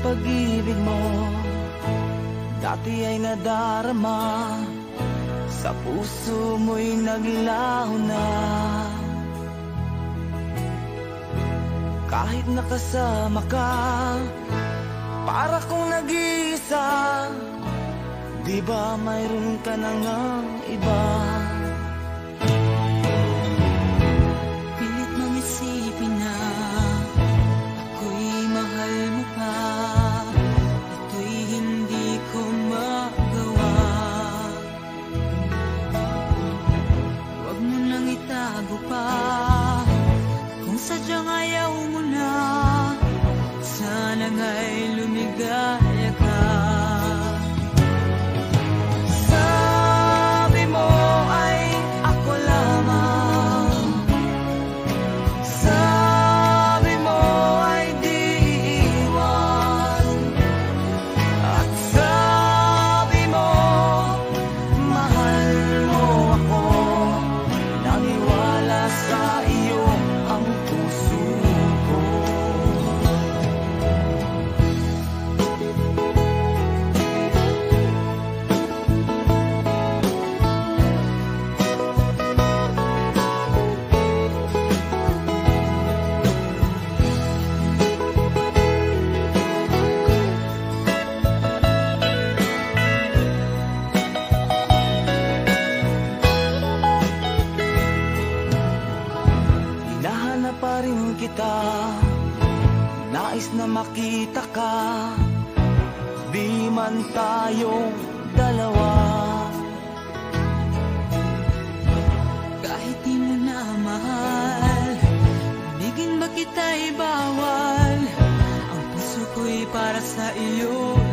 pag-ibig mo dati ay nadarama, sa puso mo'y naglaho na. Kahit nakasama ka, para kong nag-iisa, di ba mayroon ka na ngang iba? Pilit mong isipin na ako'y mahal mo pa, ito'y hindi ko magawa. Huwag mo nang itago pa, kung sadyang ayaw mo na, sana nga'y lumigaya ka. Sabi mo ay ako lamang, sabi mo ay di iiwan, at sabi mo mahal mo ako, naniwala sa iyo ang puso ko. Hinahanap pa rin kita, nais na makita ka, di man tayong dalawa. Kahit di mo na mahal, ibigin ba kita'y bawal? Ang puso ko'y para sa iyo